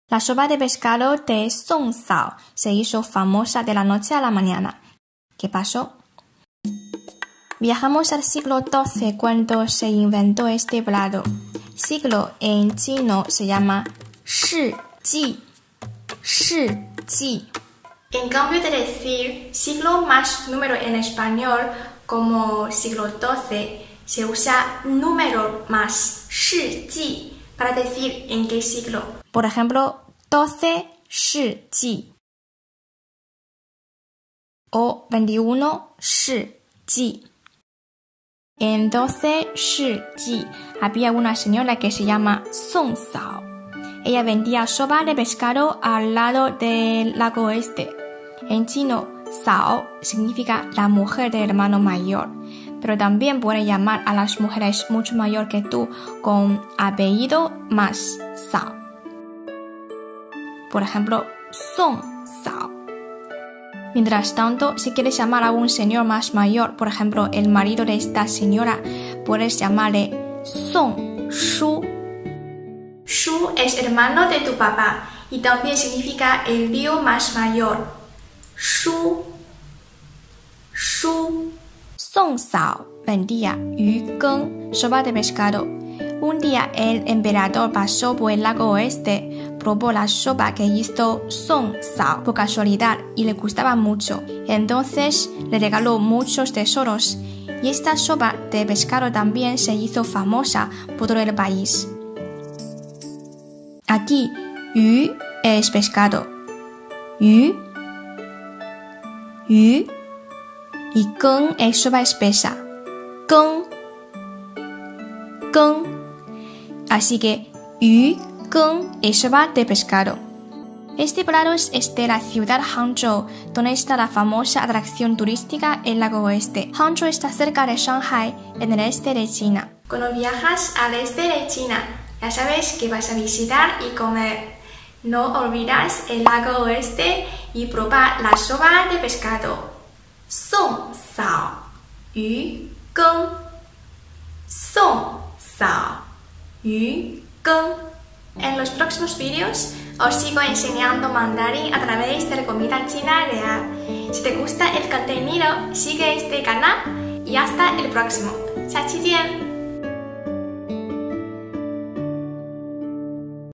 La sopa de pescado de Song Sao se hizo famosa de la noche a la mañana. ¿Qué pasó? Viajamos al siglo XII cuando se inventó este plato. Siglo en chino se llama Shi Ji. Shi Ji. En cambio de decir siglo más número en español como siglo XII, se usa número más Shi Ji para decir en qué siglo. Por ejemplo, 12 Shi Ji o 21 Shi Ji. En 12 Shi Ji había una señora que se llama Song Sao. Ella vendía sopa de pescado al lado del lago este. En chino, Sao significa la mujer del hermano mayor, pero también puede llamar a las mujeres mucho mayor que tú con apellido más Sao. Por ejemplo, Song Sao. Mientras tanto, si quieres llamar a un señor más mayor, por ejemplo, el marido de esta señora, puedes llamarle Song Shu. Shu es hermano de tu papá y también significa el tío más mayor. Shu. Shu. Song Sao vendía yu geng, sopa de pescado. Un día el emperador pasó por el lago oeste, probó la sopa que hizo Song Sao por casualidad y le gustaba mucho. Entonces le regaló muchos tesoros y esta sopa de pescado también se hizo famosa por todo el país. Aquí, yu es pescado. Yu. Yu. Y geng es sopa espesa. Geng. Geng. Así que yu geng es sopa de pescado. Este plato es de la ciudad Hangzhou, donde está la famosa atracción turística el lago oeste. Hangzhou está cerca de Shanghai, en el este de China. Cuando viajas al este de China, ya sabes que vas a visitar y comer. No olvides el lago oeste y probar la sopa de pescado. Song Sao Yu Geng. Song Sao Yu Geng. En los próximos vídeos os sigo enseñando mandarín a través de la comida china real. Si te gusta el contenido, sigue este canal y hasta el próximo. 下期见!